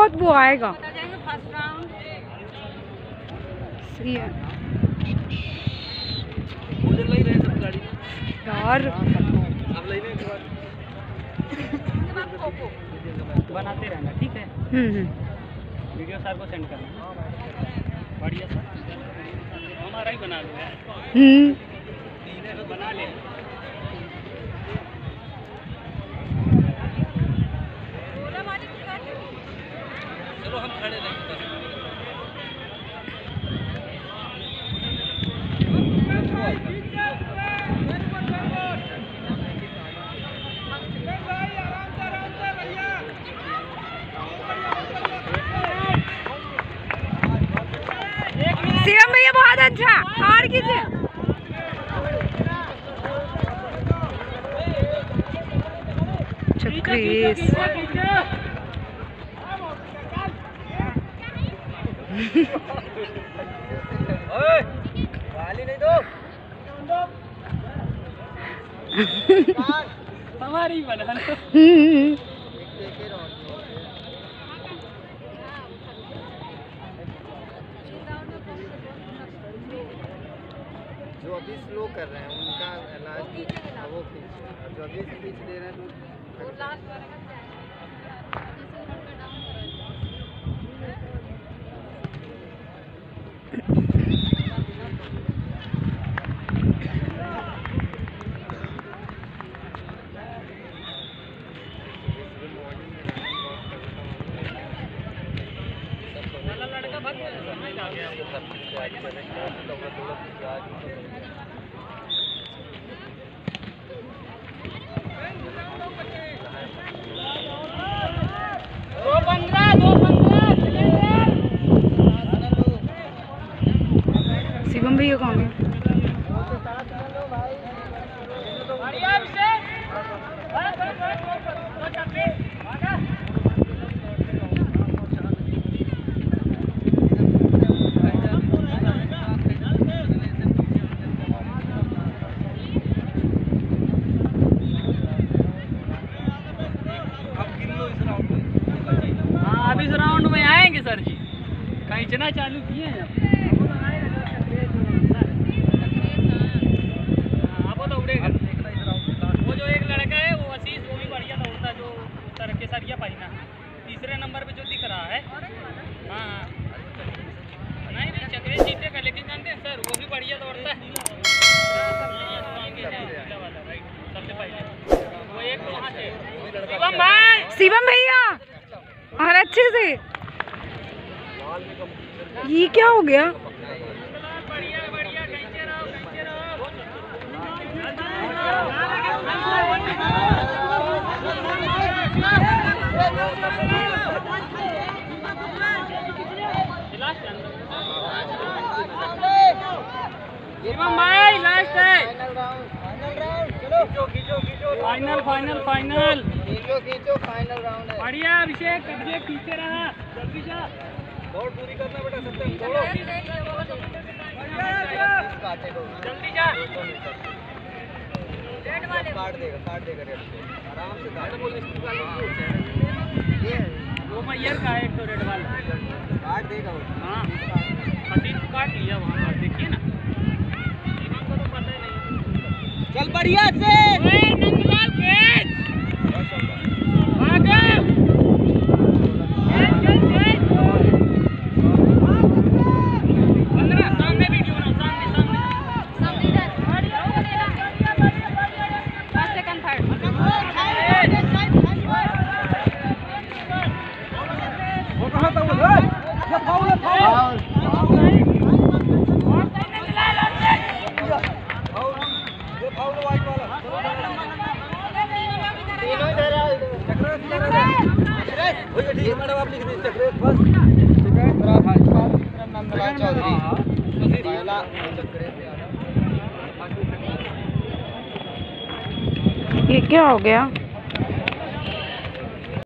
बहुत वो आएगा। सही है यार। बनाते रहना, ठीक है। वीडियो सर को सेंड करना। बढ़िया सर, हमारा ही बना लो यार। बना ले। चलो हम खड़े रहेंगे। शिवम भैया बहुत अच्छा, हार कीजिए। चक्रीस गाली नहीं दो। हमारी बना लो। जो अभी स्लो कर रहे हैं उनका लास्ट वो खींच, जो अभी खींच दे रहे हैं तो शिवम भैया कौन है? अभी इस राउंड में आएंगे सर जी, कहीं चना चालू किए हैं। वो तो उड़ेगा। वो जो एक लड़का है वो आशीष, वो भी बढ़िया दौड़ता, जो सर के सरिया पाइना तीसरे नंबर पे जो दिख रहा है। हाँ नहीं चक्रे जीतेगा, लेकिन जानते हैं सर वो भी बढ़िया दौड़ता है। सबसे पहले वो एक तो वहाँ से शिवम भैया और अच्छे से। ये क्या हो गया? बढ़िया बढ़िया कैसे रहो भाई, लास्ट है। फाइनल फाइनल फाइनल खींचो फाइनल राउंड है। बढ़िया अभिषेक, अभिषेक पीछे रहा, जल्दी जा, दौड़ पूरी करना बेटा, सत्यम दौड़ो, जल्दी जा। काट देगा रेड से, आराम से वो मैयर का है, एक तो रेड वाला काट देगा वो। हाँ मशीन को काट लिया वहाँ पर, देखिए ना, को तो पता ही नहीं। चल बढ़िया से नंदलाल खेच, ये क्या हो गया?